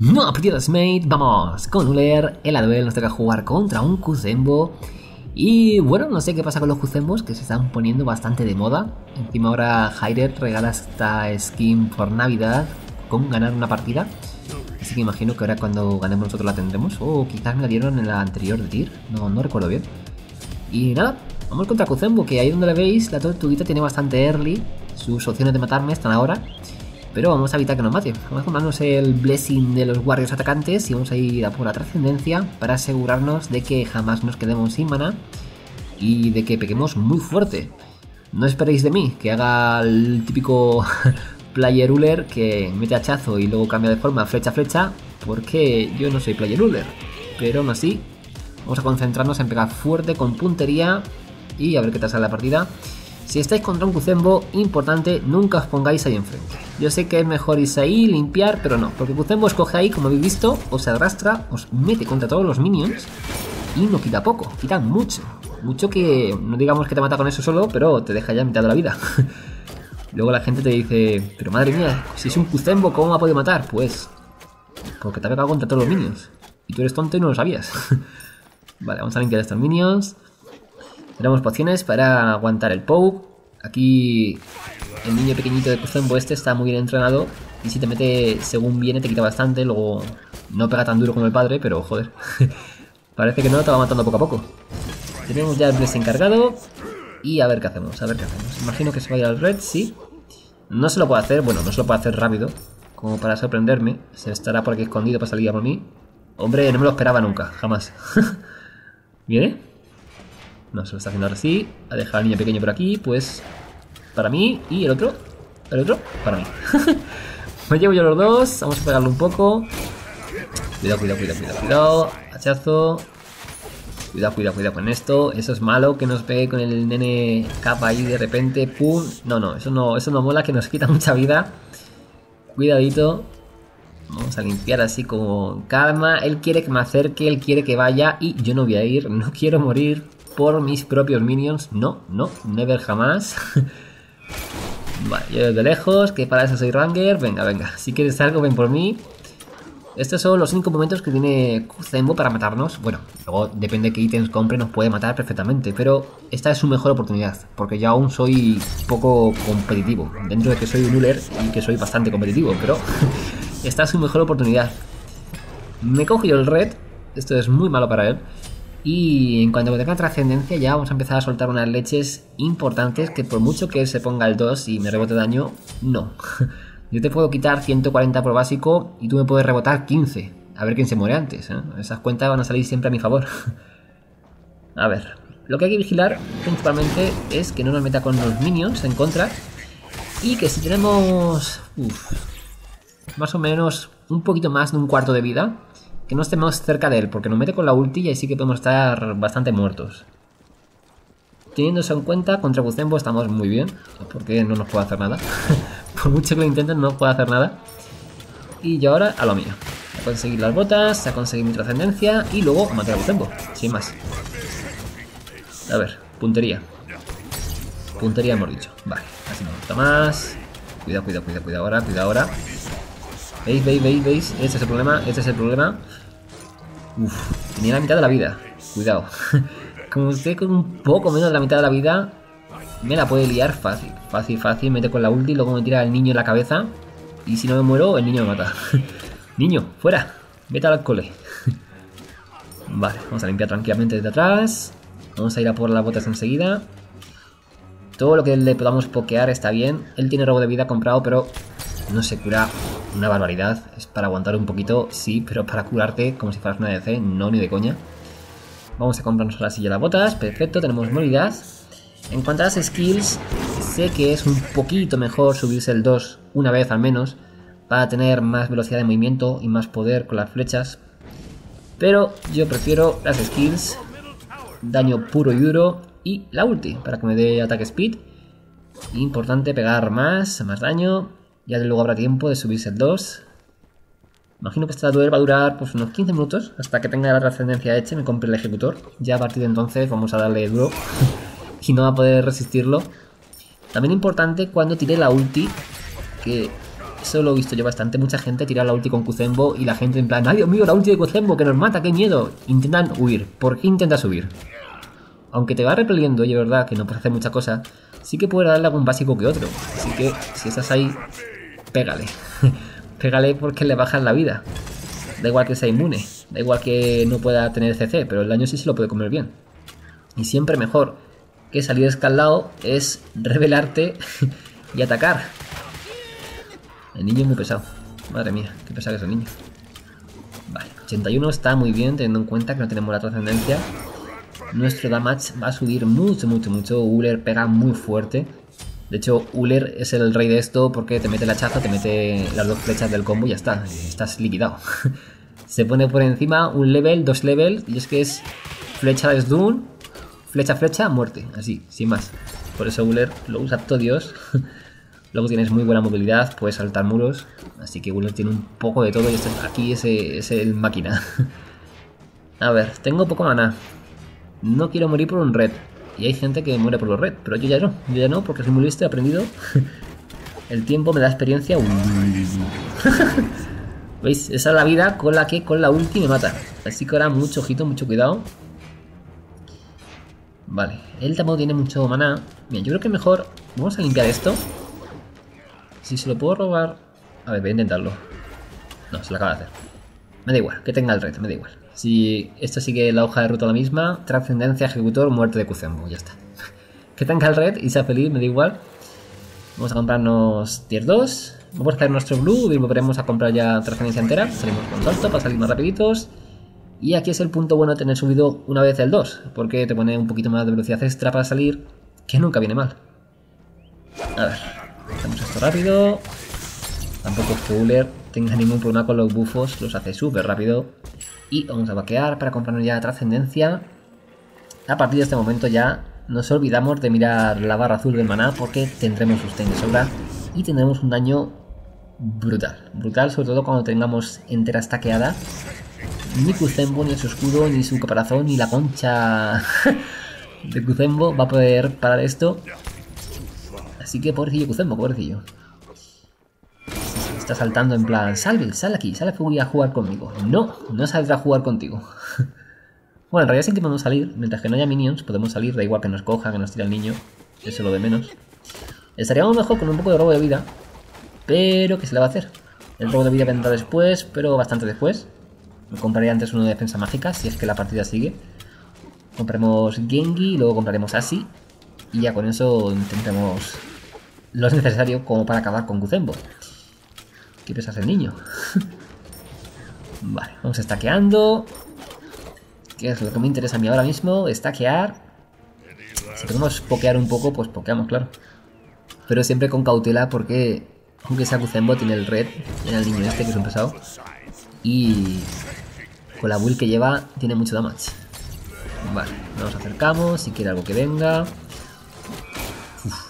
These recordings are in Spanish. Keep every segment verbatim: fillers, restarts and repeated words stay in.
No aprietas, mate, vamos con Uller. En la duel nos toca jugar contra un Kuzenbo. Y bueno, no sé qué pasa con los Kuzembos, que se están poniendo bastante de moda. Encima ahora Hyder regala esta skin por Navidad con ganar una partida. Así que imagino que ahora cuando ganemos nosotros la tendremos. O quizás me la dieron en la anterior de Tyr, no, no recuerdo bien. Y nada, vamos contra Kuzenbo, que ahí donde la veis, la tortuguita tiene bastante early. Sus opciones de matarme están ahora. Pero vamos a evitar que nos mate. Vamos a comprarnos el Blessing de los Warriors atacantes y vamos a ir a por la trascendencia para asegurarnos de que jamás nos quedemos sin mana y de que peguemos muy fuerte. No esperéis de mí que haga el típico player Uller que mete hachazo y luego cambia de forma flecha a flecha, porque yo no soy player Uller. Pero aún así, vamos a concentrarnos en pegar fuerte con puntería y a ver qué tal sale la partida. Si estáis contra un Kuzenbo, importante, nunca os pongáis ahí enfrente. Yo sé que es mejor irse ahí, limpiar, pero no. Porque Kuzenbo os coge ahí, como habéis visto, os arrastra, os mete contra todos los minions y no quita poco, quita mucho. Mucho que, no digamos que te mata con eso solo, pero te deja ya a mitad de la vida. Luego la gente te dice, pero madre mía, si es un Kuzenbo, ¿cómo me ha podido matar? Pues, porque te ha pegado contra todos los minions. Y tú eres tonto y no lo sabías. Vale, vamos a limpiar estos minions. Tenemos pociones para aguantar el poke. Aquí el niño pequeñito de Kuzenbo este está muy bien entrenado. Y si te mete según viene te quita bastante. Luego no pega tan duro como el padre, pero joder. Parece que no, te va matando poco a poco. Tenemos ya el Blessing cargado. Y a ver qué hacemos, a ver qué hacemos. Imagino que se va a ir al red, sí. No se lo puede hacer, bueno, no se lo puede hacer rápido. Como para sorprenderme. Se estará por aquí escondido para salir a por mí. Hombre, no me lo esperaba nunca, jamás. ¿Viene? No, se lo está haciendo ahora sí. Ha dejado al niño pequeño por aquí, pues para mí. Y el otro, el otro, para mí. Me llevo yo los dos, vamos a pegarlo un poco. Cuidado, cuidado, cuidado, cuidado, cuidado. Hachazo. Cuidado, cuidado, cuidado con esto. Eso es malo, que nos pegue con el nene capa ahí de repente. Pum. No, no, eso no, eso no mola, que nos quita mucha vida. Cuidadito. Vamos a limpiar así con calma. Él quiere que me acerque, él quiere que vaya. Y yo no voy a ir, no quiero morir por mis propios minions. No, no, never jamás. Vale, yo desde lejos, que para eso soy Ranger. Venga, venga, si quieres algo ven por mí. Estos son los cinco momentos que tiene Kuzenbo para matarnos. Bueno, luego depende de qué ítems compre, nos puede matar perfectamente. Pero esta es su mejor oportunidad, porque yo aún soy poco competitivo. Dentro de que soy un Uller y que soy bastante competitivo, pero esta es su mejor oportunidad. Me cojo yo el red, esto es muy malo para él. Y en cuanto tenga trascendencia ya vamos a empezar a soltar unas leches importantes, que por mucho que él se ponga el dos y me rebote daño, no. Yo te puedo quitar ciento cuarenta por básico y tú me puedes rebotar quince. A ver quién se muere antes, ¿eh? Esas cuentas van a salir siempre a mi favor. A ver, lo que hay que vigilar principalmente es que no nos meta con los minions en contra. Y que si tenemos uf, más o menos un poquito más de un cuarto de vida, que no estemos cerca de él, porque nos mete con la ulti y ahí sí que podemos estar bastante muertos. Teniendo eso en cuenta, contra Kuzenbo estamos muy bien, porque no nos puede hacer nada. Por mucho que lo intenten, no puede hacer nada. Y yo ahora a lo mío. A conseguir las botas, a conseguir mi trascendencia y luego a matar a Kuzenbo, sin más. A ver, puntería. Puntería hemos dicho. Vale, así me gusta más. Cuidado, cuidado, cuidado, cuidado ahora, cuidado ahora. ¿Veis, veis, veis, veis? Este es el problema, este es el problema. Uf, tenía la mitad de la vida. Cuidado. Como esté con un poco menos de la mitad de la vida, me la puede liar fácil. Fácil, fácil. Mete con la ulti y luego me tira al niño en la cabeza. Y si no me muero, el niño me mata. Niño, fuera. Vete al cole. Vale, vamos a limpiar tranquilamente desde atrás. Vamos a ir a por las botas enseguida. Todo lo que le podamos pokear está bien. Él tiene robo de vida comprado, pero no se cura una barbaridad. Es para aguantar un poquito, sí, pero para curarte como si fueras una D C, no, ni de coña. Vamos a comprarnos ahora sí ya las botas. Perfecto, tenemos movilidad. En cuanto a las skills, sé que es un poquito mejor subirse el dos una vez al menos, para tener más velocidad de movimiento y más poder con las flechas. Pero yo prefiero las skills, daño puro y duro y la ulti, para que me dé ataque speed. Importante pegar más, más daño. Ya luego habrá tiempo de subirse el dos. Imagino que esta duel va a durar pues, unos quince minutos hasta que tenga la trascendencia hecha y me compre el ejecutor. Ya a partir de entonces vamos a darle duro y no va a poder resistirlo. También importante cuando tire la ulti, que Eso lo he visto yo bastante. Mucha gente tira la ulti con Kuzenbo y la gente en plan, ¡ay, Dios mío, la ulti de Kuzenbo que nos mata, qué miedo! Intentan huir. ¿Por qué intentas huir? Aunque te va repeliendo y es verdad que no puedes hacer mucha cosa, sí que puedes darle algún básico que otro. Así que si estás ahí, pégale. Pégale porque le bajas la vida. Da igual que sea inmune, da igual que no pueda tener C C, pero el daño sí se lo puede comer bien. Y siempre mejor que salir escaldado es revelarte y atacar. El niño es muy pesado. Madre mía, qué pesado es el niño. Vale, ochenta y uno está muy bien teniendo en cuenta que no tenemos la trascendencia. Nuestro damage va a subir mucho, mucho, mucho. Uller pega muy fuerte. De hecho, Uller es el rey de esto porque te mete el hachazo, te mete las dos flechas del combo y ya está. Estás liquidado. Se pone por encima un level, dos levels, y es que es flecha de stun, flecha, flecha, muerte. Así, sin más. Por eso Uller lo usa todo Dios. Luego tienes muy buena movilidad, puedes saltar muros. Así que Uller tiene un poco de todo y este, aquí es, es el máquina. A ver, tengo poco maná. No quiero morir por un red. Y hay gente que muere por los red, pero yo ya no. Yo ya no, porque soy muy listo, he aprendido. El tiempo me da experiencia. ¿Veis? Esa es la vida con la que con la ulti me mata. Así que ahora mucho ojito, mucho cuidado. Vale, él tampoco tiene mucho maná. Bien, yo creo que mejor vamos a limpiar esto. Si se lo puedo robar... A ver, voy a intentarlo. No, se lo acaba de hacer. Me da igual, que tenga el red, me da igual. Si esto sigue la hoja de ruta la misma, trascendencia, ejecutor, muerte de Kuzenbo, ya está. Que tenga el red y sea feliz, me da igual. Vamos a comprarnos tier dos. Vamos a hacer nuestro blue y volveremos a comprar ya trascendencia entera. Salimos con salto para salir más rapiditos. Y aquí es el punto bueno de tener subido una vez el dos, porque te pone un poquito más de velocidad extra para salir, que nunca viene mal. A ver, hacemos esto rápido. Tampoco es que Uller tenga ningún problema con los buffos, los hace súper rápido. Y vamos a vaquear para comprarnos ya trascendencia. A partir de este momento ya nos olvidamos de mirar la barra azul del maná, porque tendremos sustain de sobra y tendremos un daño brutal. Brutal, sobre todo cuando tengamos entera stackeada. Ni Kuzenbo, ni su escudo, ni su caparazón, ni la concha de Kuzenbo va a poder parar esto. Así que pobrecillo Kuzenbo, pobrecillo. Está saltando en plan, Salve, sal aquí, sal aquí a jugar conmigo. No, no saldrá a jugar contigo. Bueno, en realidad sí que podemos salir. Mientras que no haya minions, podemos salir. Da igual que nos coja, que nos tire el niño. Eso es lo de menos. Estaríamos mejor con un poco de robo de vida. Pero, ¿qué se le va a hacer? El robo de vida vendrá después, pero bastante después. Me compraré antes uno de defensa mágica, si es que la partida sigue. Compraremos Genji y luego compraremos Asi. Y ya con eso tendremos lo necesario como para acabar con Kuzenbo. ¿Qué pesas el niño? Vale, vamos stackeando. ¿Qué es lo que me interesa a mí ahora mismo? Stackear. Si podemos pokear un poco, pues pokeamos, claro. Pero siempre con cautela porque, aunque sea Kuzenbo, tiene el red en el niño este, que es un pesado. Y con la build que lleva, tiene mucho damage. Vale, nos acercamos, si quiere algo que venga. Uf.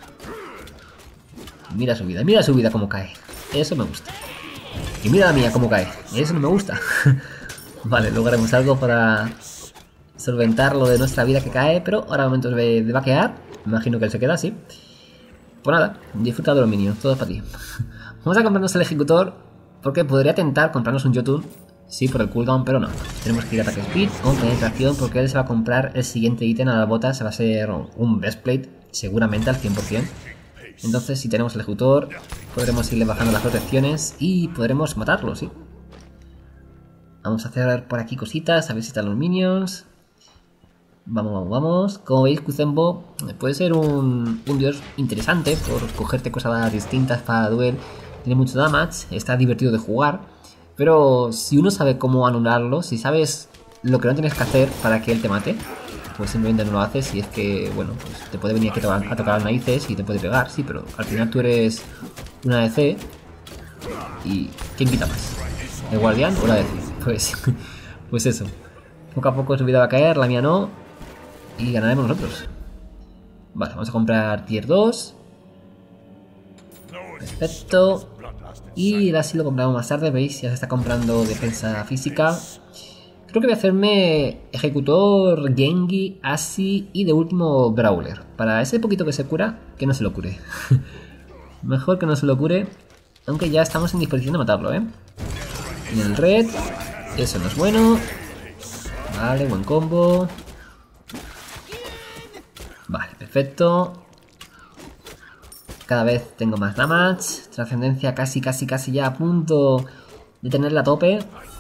Mira su vida, mira su vida como cae. Eso me gusta. Y mira la mía cómo cae. Eso no me gusta. Vale, luego haremos algo para solventar lo de nuestra vida que cae. Pero ahora momentos de, de vaquear. Me imagino que él se queda así. Pues nada, disfruta de los minions. Todo es para ti. Vamos a comprarnos el ejecutor. Porque podría tentar comprarnos un Jotun. Sí, por el cooldown, pero no. Tenemos que ir a ataque speed con penetración. Porque él se va a comprar el siguiente ítem a la bota. Se va a ser un breastplate. Seguramente al cien por cien. Entonces, si tenemos el ejecutor, podremos irle bajando las protecciones y podremos matarlo, sí. Vamos a hacer por aquí cositas, a ver si están los minions. Vamos, vamos, vamos. Como veis, Kuzenbo puede ser un, un dios interesante por cogerte cosas distintas para duel. Tiene mucho damage, está divertido de jugar. Pero si uno sabe cómo anularlo, si sabes lo que no tienes que hacer para que él te mate, pues simplemente no lo haces y es que, bueno, pues te puede venir aquí a tocar las narices y te puede pegar, sí, pero al final tú eres una A D C y ¿quién quita más? ¿El guardián o la A D C? Pues, pues eso. Poco a poco su vida va a caer, la mía no, y ganaremos nosotros. Vale, vamos a comprar tier dos. Perfecto. Y ahora sí lo compramos más tarde, veis, ya se está comprando defensa física. Creo que voy a hacerme ejecutor, Genji, Asi y de último Brawler. Para ese poquito que se cura, que no se lo cure. Mejor que no se lo cure. Aunque ya estamos en disposición de matarlo, ¿eh? En el red. Eso no es bueno. Vale, buen combo. Vale, perfecto. Cada vez tengo más damage. Trascendencia casi, casi, casi ya a punto de tenerla a tope.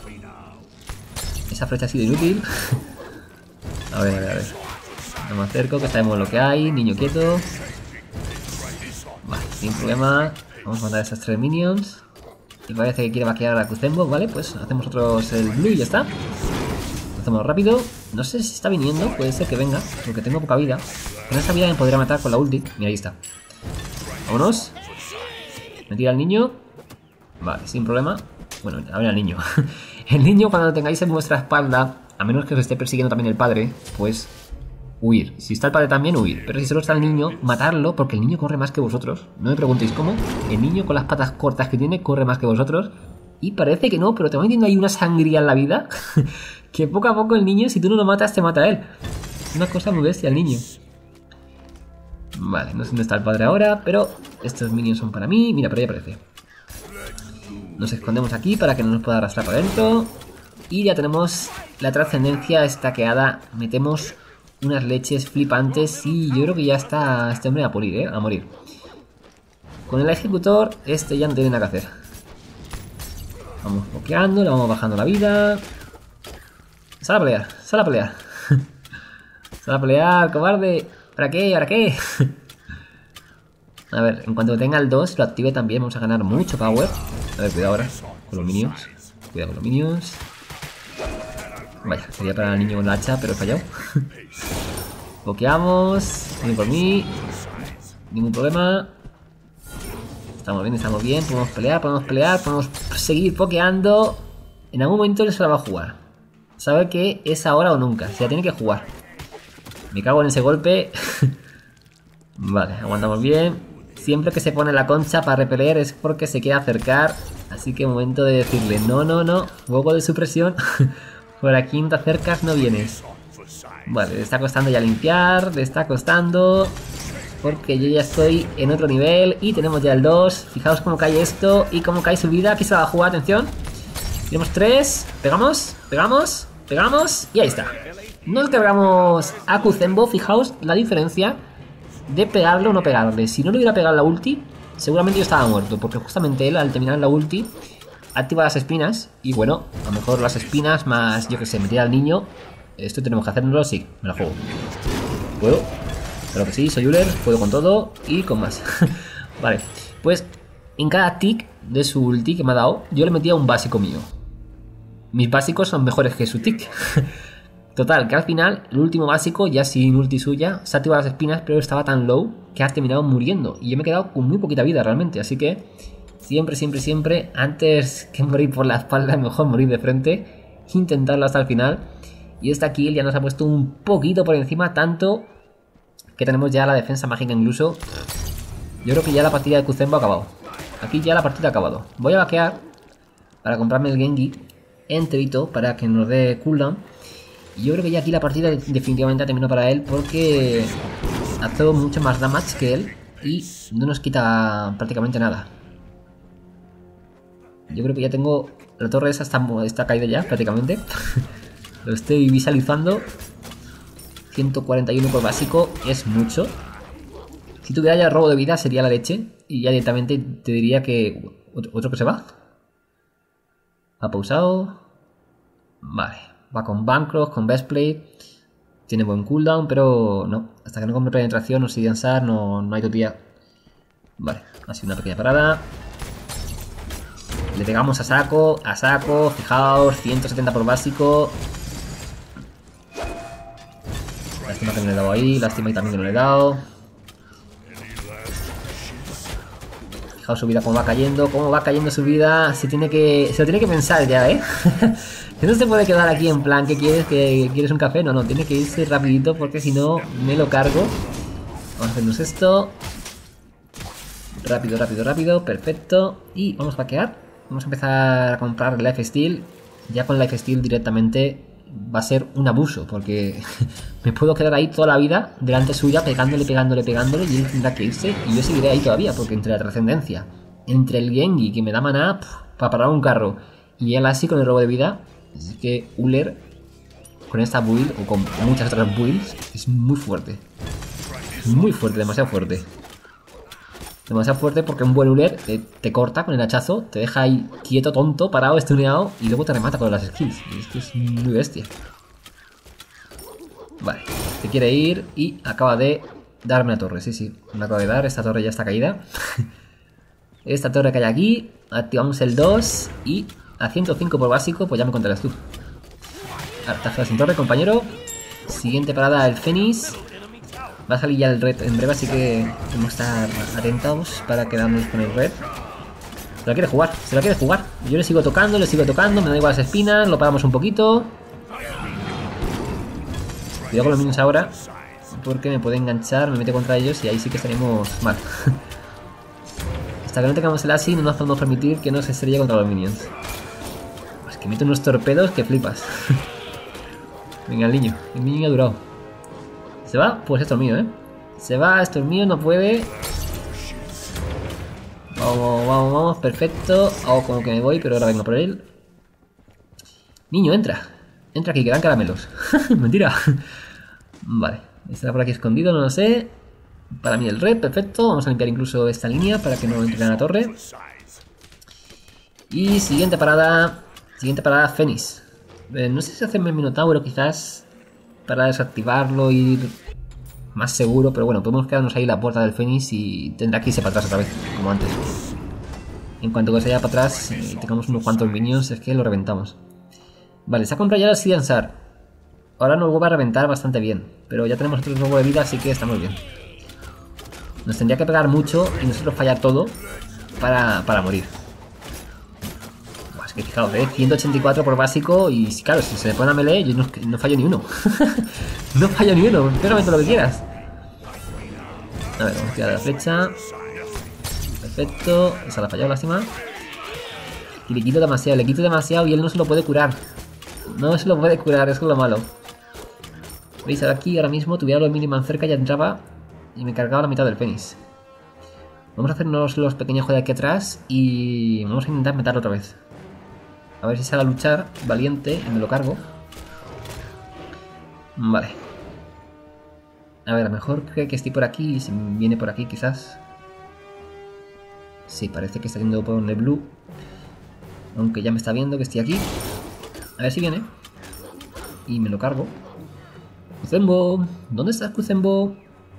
Esa flecha ha sido inútil. A ver, a ver, a ver. No me acerco, que sabemos lo que hay. Niño quieto. Vale, sin problema. Vamos a matar a esos tres minions. Y parece que quiere vaquear a Kuzenbo. Vale, pues hacemos otros el blue y ya está. Lo hacemos rápido. No sé si está viniendo. Puede ser que venga, porque tengo poca vida. Con esa vida me podría matar con la ulti. Mira, ahí está. Vámonos. Me tira el niño. Vale, sin problema. Bueno, a ver al niño. El niño, cuando lo tengáis en vuestra espalda, a menos que os esté persiguiendo también el padre, pues huir. Si está el padre también, huir. Pero si solo está el niño, matarlo, porque el niño corre más que vosotros. No me preguntéis cómo. El niño con las patas cortas que tiene corre más que vosotros. Y parece que no, pero te va metiendo ahí una sangría en la vida. Que poco a poco el niño, si tú no lo matas, te mata a él. Es una cosa muy bestia el niño. Vale, no sé dónde está el padre ahora, pero estos minions son para mí. Mira, por ahí aparece. Nos escondemos aquí para que no nos pueda arrastrar para adentro. Y ya tenemos la trascendencia estaqueada. Metemos unas leches flipantes. Y yo creo que ya está este hombre a morir, ¿eh? A morir. Con el ejecutor, este ya no tiene nada que hacer. Vamos bloqueando, le vamos bajando la vida. Sal a pelear, sal a pelear. Sal a pelear, cobarde. ¿Para qué? ¿Para qué? A ver, en cuanto tenga el dos, lo active también. Vamos a ganar mucho power. A ver, cuidado ahora con los minions. Cuidado con los minions. Vaya, sería para el niño con la hacha, pero he fallado. Bloqueamos. Viene por mí. Ningún problema. Estamos bien, estamos bien. Podemos pelear, podemos pelear. Podemos seguir pokeando. En algún momento él se la va a jugar. Sabe que es ahora o nunca. Se la tiene que jugar. Me cago en ese golpe. Vale, aguantamos bien. Siempre que se pone la concha para repeler es porque se quiere acercar. Así que momento de decirle no, no, no. Juego de supresión. Por aquí no te acercas, no vienes. Vale, le está costando ya limpiar. Le está costando. Porque yo ya estoy en otro nivel. Y tenemos ya el dos. Fijaos cómo cae esto y cómo cae su vida. Aquí se la va a jugar, atención. Tenemos tres. Pegamos, pegamos, pegamos. Y ahí está. Nos cargamos a Kuzenbo. Fijaos la diferencia de pegarle o no pegarle. Si no le hubiera pegado la ulti, seguramente yo estaba muerto. Porque justamente él, al terminar la ulti, activa las espinas. Y bueno, a lo mejor las espinas más, yo que sé, meter al niño. Esto tenemos que hacerlo, sí, me la juego. ¿Puedo? Claro que sí, soy Uller, puedo con todo y con más. Vale, pues en cada tick de su ulti que me ha dado, yo le metía un básico mío. Mis básicos son mejores que su tick. Total, que al final, el último básico, ya sin ulti suya, se ha activado las espinas, pero estaba tan low que ha terminado muriendo. Y yo me he quedado con muy poquita vida realmente, así que siempre, siempre, siempre, antes que morir por la espalda, es mejor morir de frente, intentarlo hasta el final. Y esta kill ya nos ha puesto un poquito por encima, tanto que tenemos ya la defensa mágica incluso. Yo creo que ya la partida de Kuzenbo ha acabado. Aquí ya la partida ha acabado. Voy a vaquear para comprarme el Genji enterito para que nos dé cooldown. Y yo creo que ya aquí la partida definitivamente ha terminado para él porque hace mucho más damage que él y no nos quita prácticamente nada. Yo creo que ya tengo... La torre esa está, está caída ya prácticamente. Lo estoy visualizando. ciento cuarenta y uno por básico es mucho. Si tuviera ya robo de vida sería la leche. Y ya directamente te diría que... ¿Otro, otro que se va? Ha pausado. Vale. Va con Bancroft, con Bestplay. Tiene buen cooldown, pero no. Hasta que no compre penetración o Obsidian Sar no, no hay tutía. Vale, ha sido una pequeña parada. Le pegamos a saco, a saco. Fijaos, ciento setenta por básico. Lástima que no le he dado ahí. Lástima y también que no le he dado. Fijaos su vida cómo va cayendo. Cómo va cayendo su vida. Se tiene que. Se lo tiene que pensar ya, ¿eh? No se puede quedar aquí en plan, ¿qué quieres? ¿Que quieres un café? No, no, tiene que irse rapidito porque si no me lo cargo. Vamos a hacernos esto. Rápido, rápido, rápido, perfecto. Y vamos a vaquear. Vamos a empezar a comprar Lifesteal. Ya con Lifesteal directamente va a ser un abuso porque me puedo quedar ahí toda la vida delante suya pegándole, pegándole, pegándole y él tendrá que irse y yo seguiré ahí todavía porque entre la trascendencia, entre el Genji que me da maná para parar un carro y el Así con el robo de vida. Así que Uller con esta build o con muchas otras builds es muy fuerte. Muy fuerte, demasiado fuerte. Demasiado fuerte porque un buen Uller te, te corta con el hachazo, te deja ahí quieto, tonto, parado, stuneado y luego te remata con las skills. Y es que es muy bestia. Vale, se quiere ir y acaba de darme la torre. Sí, sí, me acaba de dar, esta torre ya está caída. Esta torre que hay aquí, activamos el dos y a ciento cinco por básico, pues ya me contarás tú. Hartazo sin torre, compañero. Siguiente parada, el Fénix. Va a salir ya el red en breve, así que tenemos que estar atentos para quedarnos con el red. Se la quiere jugar, se la quiere jugar. Yo le sigo tocando, le sigo tocando, me da igual las espinas, lo paramos un poquito. Cuidado con los minions ahora, porque me puede enganchar, me mete contra ellos y ahí sí que estaremos mal. Hasta que no tengamos el Así no nos podemos permitir que nos estrelle contra los minions. Es que mete unos torpedos que flipas. Venga el niño, el niño ha durado. ¿Se va? Pues esto es mío, ¿eh? Se va, esto es mío, no puede. Vamos, vamos, vamos, perfecto. Hago como que me voy, pero ahora vengo por él. Niño, entra. Entra aquí, que dan caramelos. Mentira. Vale, estará por aquí escondido, no lo sé. Para mí el red, perfecto. Vamos a limpiar incluso esta línea para que no entre en la torre. Y siguiente parada. Siguiente parada, Fénix. Eh, no sé si hacerme el Minotauro quizás para desactivarlo y ir más seguro, pero bueno, podemos quedarnos ahí en la puerta del Fénix y tendrá que irse para atrás otra vez, como antes. En cuanto que se vaya para atrás y tengamos unos cuantos minions, es que lo reventamos. Vale, se ha comprado ya el Sidansar. Ahora nos vuelve a reventar bastante bien, pero ya tenemos otro robo de vida, así que estamos bien. Nos tendría que pegar mucho y nosotros fallar todo para, para morir. Buah, es que fijaos, ¿eh? ciento ochenta y cuatro por básico y claro, si se le pone a melee yo no, no fallo ni uno. No fallo ni uno, pégame todo lo que quieras. A ver, vamos a tirar la flecha. Perfecto, esa la ha fallado, lástima. Y le quito demasiado, le quito demasiado y él no se lo puede curar. No se lo puede curar, eso es lo malo. ¿Veis? Ahora aquí, ahora mismo, tuviera los Miniman cerca, ya entraba y me cargaba la mitad del Fénix. Vamos a hacernos los pequeños de aquí atrás y vamos a intentar matarlo otra vez. A ver si sale a luchar, valiente, y me lo cargo. Vale. A ver, a lo mejor creo que estoy por aquí y si viene por aquí quizás. Sí, parece que está yendo por el blue. Aunque ya me está viendo que estoy aquí. A ver si viene. Y me lo cargo. Kuzenbo, ¿dónde estás, Kuzenbo?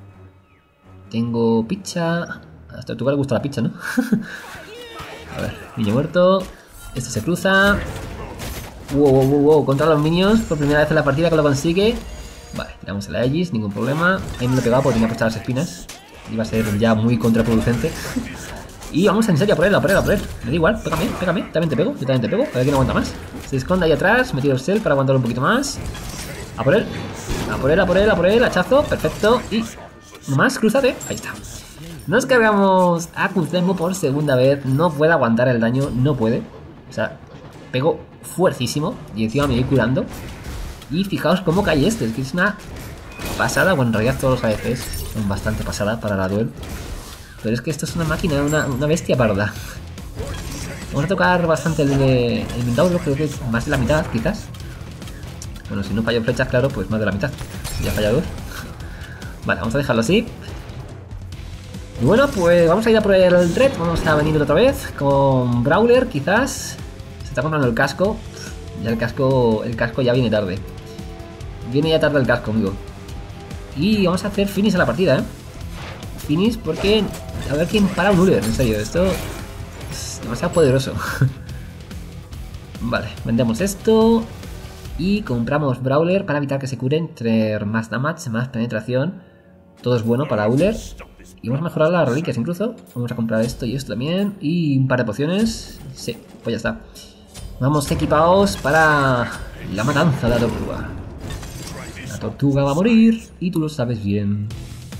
Tengo pizza. A esta tortuga le gusta la pizza, ¿no? A ver, niño muerto. Este se cruza. Wow, wow, wow, wow. Contra los minions. Por primera vez en la partida que lo consigue. Vale, tiramos el Aegis, ningún problema. Ahí me lo he pegado porque tenía puestas las espinas. Iba a ser ya muy contraproducente. Y vamos en serio a por él, a por él, a por él. Me da igual, pégame, pégame. También te pego, yo también te pego. A ver quién aguanta más. Se esconde ahí atrás. Me tiro el cel para aguantarlo un poquito más. A por él. A por él, a por él, a por él. Hachazo, perfecto. Y nomás, cruzate. Ahí está. Nos cargamos a Kuzenbo por segunda vez. No puede aguantar el daño, no puede. O sea, pego fuertísimo. Y encima me voy curando. Y fijaos cómo cae este. Es que es una pasada. Bueno, en realidad todos los A D Cs son bastante pasada para la duel. Pero es que esto es una máquina, una, una bestia parda. Vamos a tocar bastante el, el Minotauro, creo que es más de la mitad, quizás. Bueno, si no fallo flechas, claro, pues más de la mitad. Ya falla dos. Vale, vamos a dejarlo así. Y bueno, pues vamos a ir a por el red. Vamos a venir otra vez con Brawler, quizás. Se está comprando el casco. Ya el casco, el casco ya viene tarde. Viene ya tarde el casco, amigo. Y vamos a hacer finish a la partida, ¿eh? Finish porque... A ver quién para un Uller, en serio. Esto es demasiado poderoso. Vale, vendemos esto. Y compramos Brawler para evitar que se curen. Tener más damage, más penetración. Todo es bueno para Uller. Y vamos a mejorar las reliquias incluso. Vamos a comprar esto y esto también. Y un par de pociones. Sí, pues ya está. Vamos equipados para la matanza de la tortuga. La tortuga va a morir y tú lo sabes bien.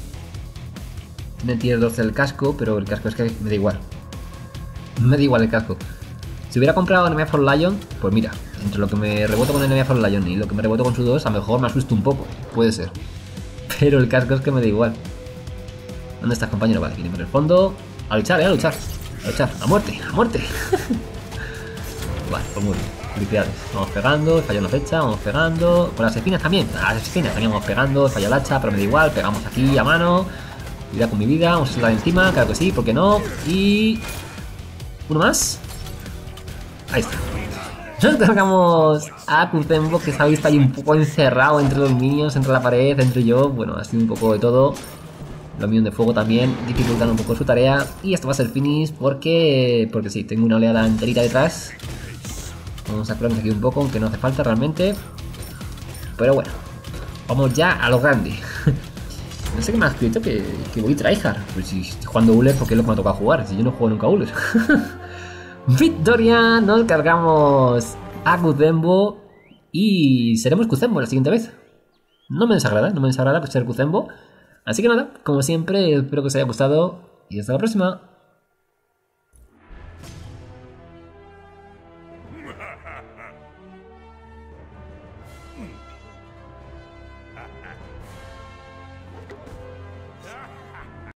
Tiene tier doce el casco, pero el casco es que me da igual. Me da igual el casco. Si hubiera comprado Enemy for Lion, pues mira, entre lo que me reboto con Enemy for Lion y lo que me reboto con su dos, a lo mejor me asusto un poco. Puede ser. Pero el casco es que me da igual. ¿Dónde estás, compañero? Vale, viene por el fondo. A luchar, eh, a luchar. A luchar, a muerte, a muerte. Vale, pues muy bien. Felicidades. Vamos pegando, falló la flecha, vamos pegando. Con las espinas también. A las espinas también vamos pegando, falló el hacha, pero me da igual. Pegamos aquí a mano. Cuidado con mi vida, vamos a saltar encima, claro que sí, ¿por qué no? Y... uno más. Ahí está. Nos cargamos a Kuzenbo, que se ha visto ahí un poco encerrado entre los minions, entre la pared, entre yo. Bueno, ha sido un poco de todo. Los minions de fuego también dificultan un poco su tarea. Y esto va a ser finish porque... porque sí, tengo una oleada enterita detrás. Vamos a curarnos aquí un poco, aunque no hace falta realmente. Pero bueno, vamos ya a lo grande. No sé qué me ha escrito que, que voy tryhard. Pues si estoy jugando Uller, ¿por qué es lo que me ha tocado jugar? Si yo no juego nunca Uller. Victoria, nos cargamos a Kuzenbo. Y seremos Kuzenbo la siguiente vez. No me desagrada, no me desagrada ser Kuzenbo. Así que nada, como siempre, espero que os haya gustado. Y hasta la próxima.